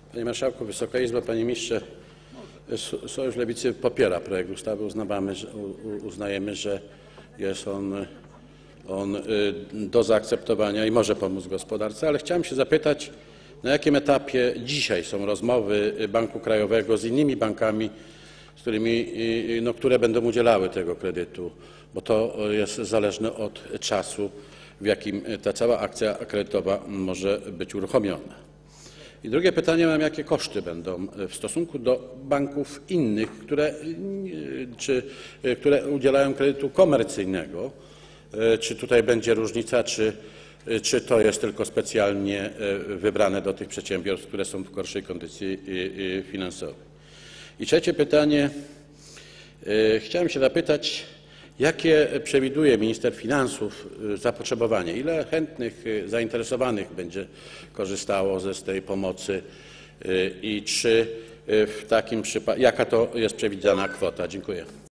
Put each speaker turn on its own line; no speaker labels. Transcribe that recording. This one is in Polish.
Panie Marszałku, Wysoka Izbo, Panie Ministrze, Sojusz Lewicy popiera projekt ustawy. Uznajemy, że jest on do zaakceptowania i może pomóc gospodarce, ale chciałem się zapytać, na jakim etapie dzisiaj są rozmowy Banku Krajowego z innymi bankami, które będą udzielały tego kredytu, bo to jest zależne od czasu, w jakim ta cała akcja kredytowa może być uruchomiona. I drugie pytanie mam, jakie koszty będą w stosunku do banków innych, które udzielają kredytu komercyjnego? Czy tutaj będzie różnica, czy to jest tylko specjalnie wybrane do tych przedsiębiorstw, które są w gorszej kondycji finansowej? I trzecie pytanie. Chciałem się zapytać, jakie przewiduje minister finansów zapotrzebowanie? Ile chętnych, zainteresowanych będzie korzystało z tej pomocy i czy w takim przypadku, jaka to jest przewidziana kwota? Dziękuję.